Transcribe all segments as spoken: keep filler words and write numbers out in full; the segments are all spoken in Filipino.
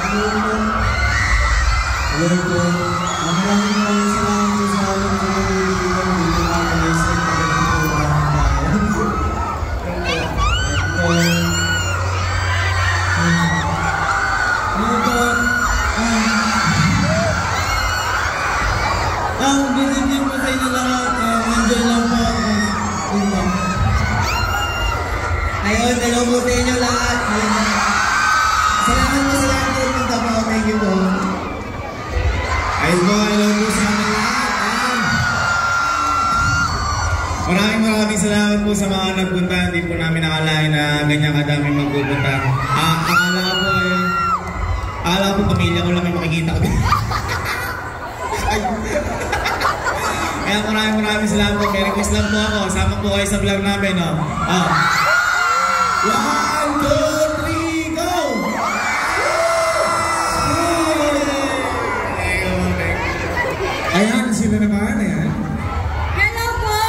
Hello po. Maraming maraming salamat po sa alam ko na nililigan ng dito mga kalisip. Magaling po ang bayan. Ano po? Ang binigyan po sa inyo lahat. Enjoy lang po. Ayun, hello po sa inyo lahat. Salamat po sa lahat po. Punta po. Thank you po. Ayun po, hello po sa amin lahat. Maraming maraming salamat po sa mga nagpunta. Hindi po namin nakalain na ganyan kadami magpupunta. Ah, akala ko po eh. Akala ko pamilya ko lang may makikita ko. Kaya maraming maraming salamat po. May request lang po ako. Sama po kayo sa vlog namin. No? Ah. One, two, three, go! Ayan, sila naman. Ayan. Hello po!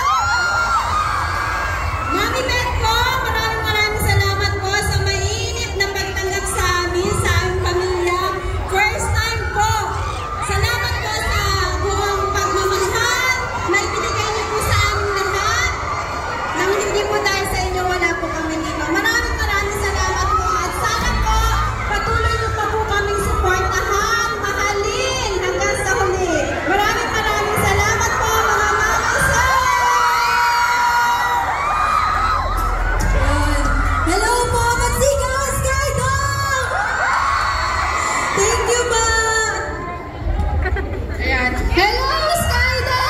Mami Beth po, maraming maraming salamat po sa mainit na pagtanggap sa amin, sa aming pamilya. First time po. Salamat po sa buong pagmamahal na ibinigay niyo po sa amin lahat. Nang hindi po dahil sa inyo, wala po kami dito. Maraming maraming salamat po. At sana po, patuloy niyo pa po kaming supportahan, mahalin hanggang sa huli. Maraming maraming salamat po mga mama sir! Hello po, Matsigaw Skydog! Thank you ba? Ayan. Hello Skydog!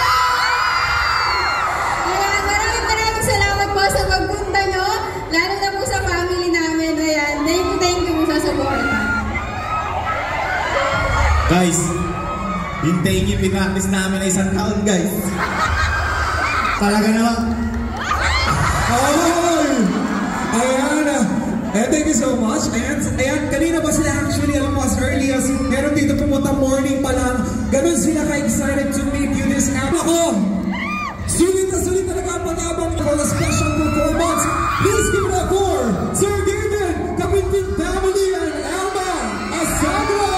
Ayan, maraming maraming salamat po sa pagpunta nyo. Lalo na po sa family namin. Ayan, thank you, thank you po sa support. Guys, hintayin yung pinaktis namin na isang taon, guys. Talaga naman. Ay! Ayan. Eh, thank you so much. Ayan, ayan, kanina pa sila actually, alam mo, as early as meron dito pumunta morning pa lang. Ganun sila ka-excited to meet you this afternoon. Ako! Sulit na sulit talaga ang pag-abang for a special performance. Please give it up for Sir David, Kapitpit Family, and Alma Asadra!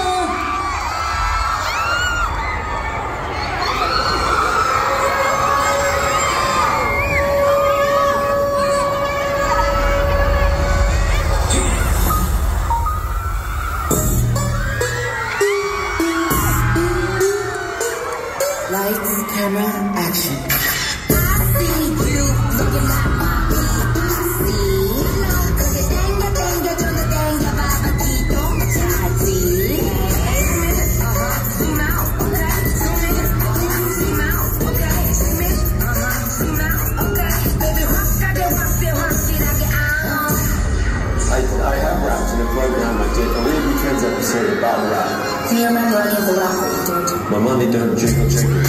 Lights, camera, action. I see you looking like my see. Cause you tenga, tenga, tenga, tenga, babadito, machati. Uh-huh, zoom out, okay, zoom in, uh-huh, zoom out, okay, zoom in, uh-huh, zoom out, okay. Baby, rock, I get rock, feel rock, shit, I get out. I, I have rapped in a program I did, a Weird Weekends episode about rap. Do you remember any of the rap that you did? My money don't jiggle jiggle.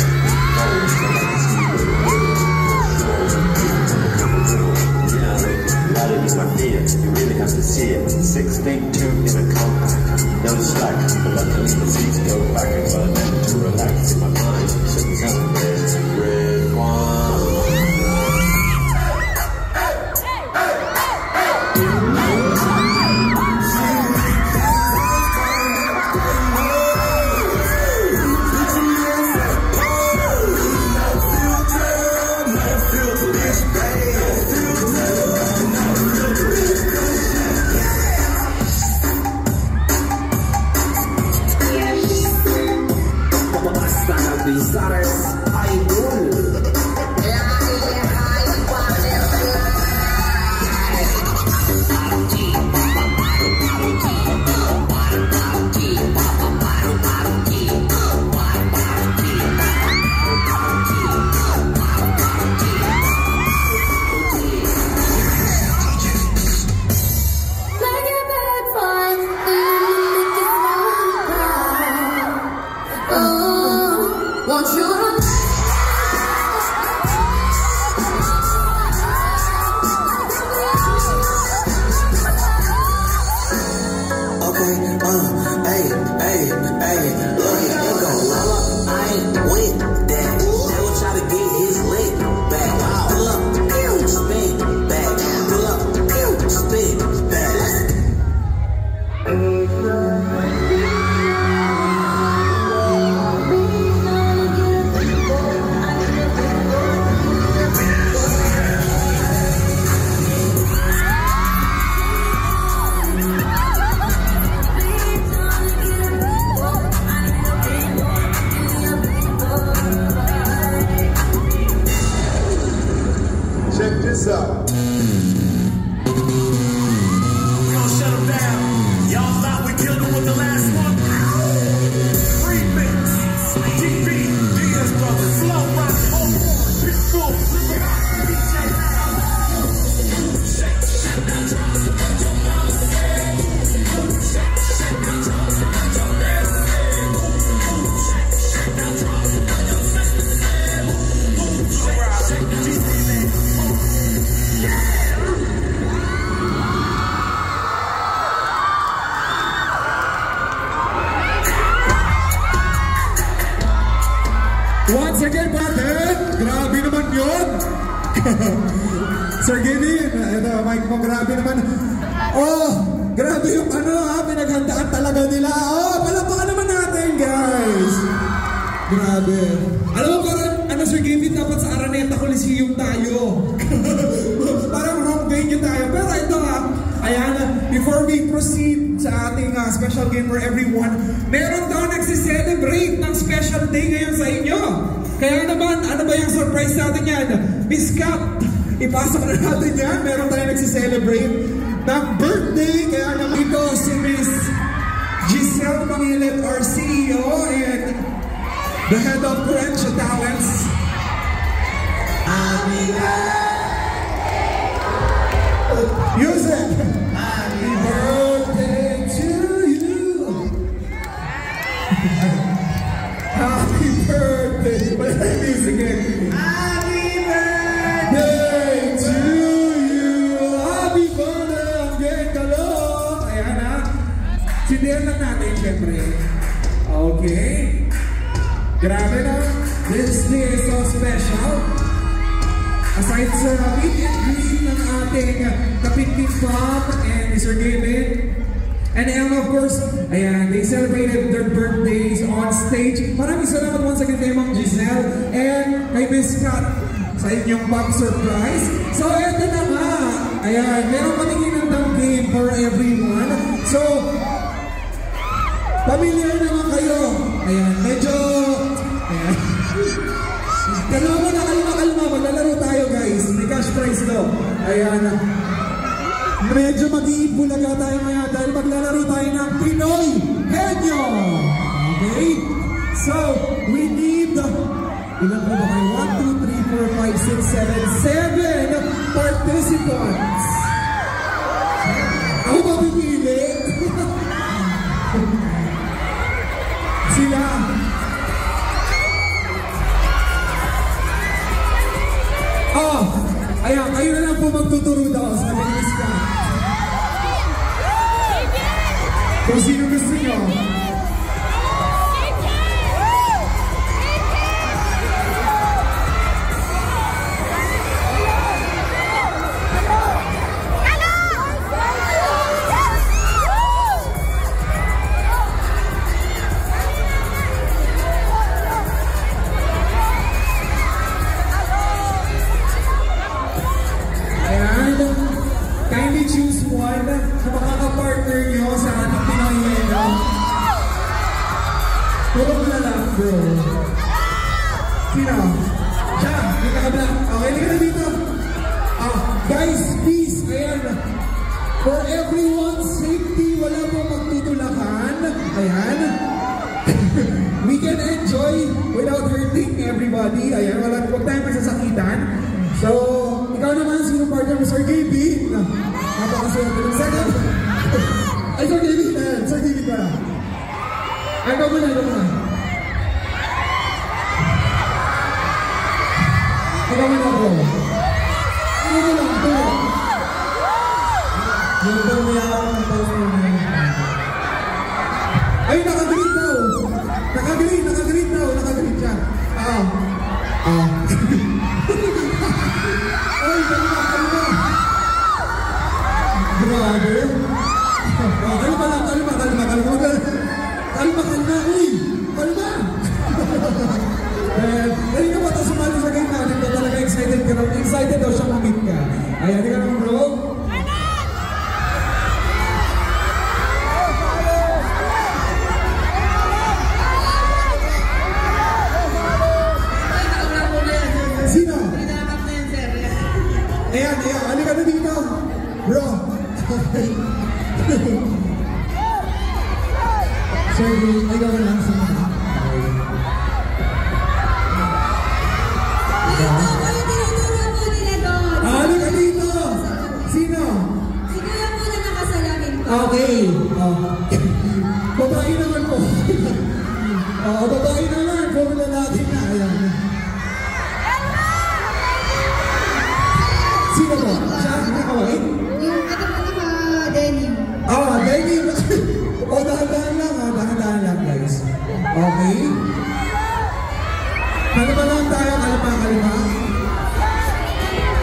Yeah, that is my fear. You really have to see it. Six feet two in a compact. No slack, but luckily the seats go back and got a minute to relax in my mind. Since having this red wine. Sir Gavin, ito, Mike mo, grabe naman. Oh, grabe yung ano ha, pinaghandaan talaga nila. Oh, palakpakan naman natin, guys. Grabe. Alam mo, parang, ano Sir Gavin, dapat sa Araneta Coliseum tayo. Parang wrong venue tayo. Pero ito ha, ayan, before we proceed sa ating uh, special game for everyone, meron daw nagsiselebrate ng special day ngayon sa inyo. Kaya naman, ano ba yung surprise natin yan? Miss Cap, ipasok na natin yan. Meron tayo nagsiselebrate ng birthday. Kaya naman ito si Miss Giselle Mangilet, our C E O and the head of Crenshaw Talents. Happy Music! Happy birthday to you! Happy birthday! Wala tayo music eh. Happy birthday to you! Happy birthday! Ang geng kalok! Ayan ha. Sindihan lang natin syempre. Okay. Grabe na. This day is so special. Aside sa meet and greet ng ating Kapitkin Pop and Mister Gavin. And then of course, ayan, they celebrated their birthdays on stage. Maraming salamat once again kay Ma'am Giselle and kay Miss Kat sa inyong pop surprise. So eto na nga, ayan, meron kaming inandang game for everyone. So, familiar naman kayo. Ayan, medyo, ayan. Kalma na, kalma, kalma. Maglalaro tayo, guys. May cash prize to. Ayan. Medyo mag-iibulaga tayo ngayon dahil maglalaro tayo ng Pinoy Henyo. Okay? So, we need, ilan po ba kayo? one, two, three, four, five, six, seven, seven participants. Ako ba pipili? Sila. Oh, ayan, kayo na lang po magtuturo daw sa Miss Kat. Kung sino gusto nyo. Kindly choose one na makaka-partner nyo sa ating Pinoy Henyo. Puro mo na lang, bro. Sino? Siya, yung naka-black. Okay, hindi ka na dito. Ah, guys, please, ayan. For everyone's safety, wala po magtutulakan. Ayan. We can enjoy without hurting everybody. Ayan, wala po tayong magsasakitan. So, ikaw naman, sino partner mo? Sir Gavin? Napakaswerte ng second. Ay, Sir Gavin na yan. Sir Gavin ka. Ay, ikaw muna, ikaw muna. Ikaw muna ako. Ikaw muna, ikaw muna. Yung ito niya ang pause mo na. Ay, naka-green daw. Naka-green, naka-green daw. Naka-green siya. Ah. Ah. Ay, kalma, kalma. Grabe. Oh, kalma lang, kalma, kalma, kalma. Kalma, kalma, uy. Kalma. Eh, dali ka ba ito sumali sa game natin? Ito talaga excited ka raw. Excited daw siya mamit ka. Ay, hindi ka naman, bro. Sino? Ayan, ayan, halika na dito. Bro. Sir, ayaw ka lang sa mga. Ito po yung tinuturo po nila doon. Halika dito. Sino? Si Kuya po na nakasalamin ko. Okay. Oh. Babae naman po. Oh, babae naman. Puro lalaki na. Ayan. Sino po? Siya? Naka-white? Yung ito po naka-denim. Ah, denim. O, dahan-dahan lang ha. Dahan-dahan lang, guys. Okay. Kalma lang tayo. Kalma, kalma.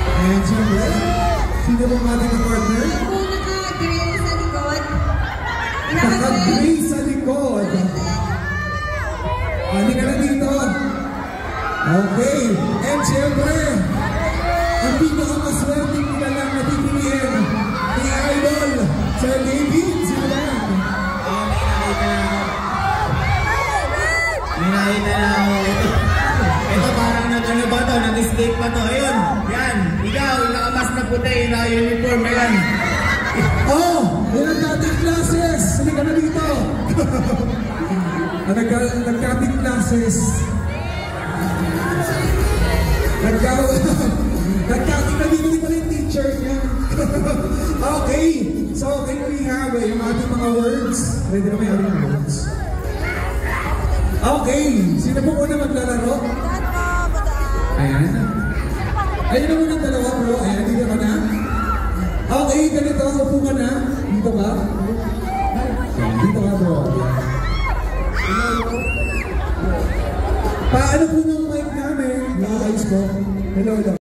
uniform na yan. Oh, yan ang dating classes. Hindi ka na dito. Nag-cutting classes. Nag-cutting na dito pala yung teacher niya. Okay, so can we have uh, yung ating mga words? Ready na ba yung ating words? Okay, sino po muna maglalaro? Ayan. Ayun na muna ang dalawa bro. Ayan, dito ka na. Okay, ganito. Upo ka na. Dito ka. Dito ka bro. Paano po yung mic namin? Nakaayos ko. Hello, hello.